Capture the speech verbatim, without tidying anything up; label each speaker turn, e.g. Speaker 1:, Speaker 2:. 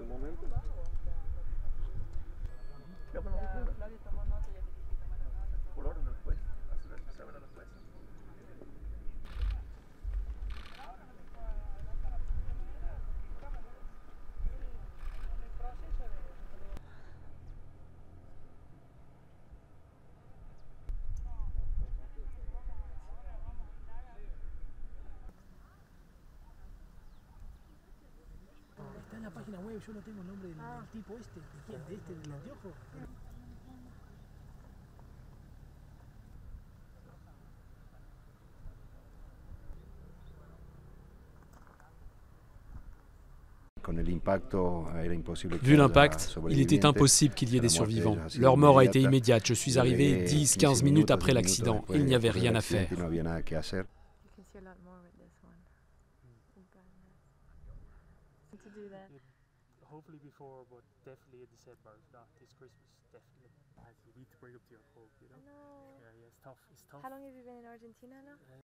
Speaker 1: el momento. Por orden del juez, hasta saber a la jueza.
Speaker 2: Está en la página web, yo no tengo el nombre del, ah. del tipo este. ¿De quién? ¿De este, del anteojo?
Speaker 3: Vu l'impact, il était impossible qu'il y ait des survivants. Leur mort a été immédiate. Je suis arrivé dix à quinze minutes après l'accident. Il n'y avait rien à faire.
Speaker 2: Hopefully before, but definitely in December. Not this Christmas, definitely. You need to bring up to your home, you know?
Speaker 4: No.
Speaker 2: Yeah, yeah, it's tough. It's tough.
Speaker 4: How long have you been in Argentina now?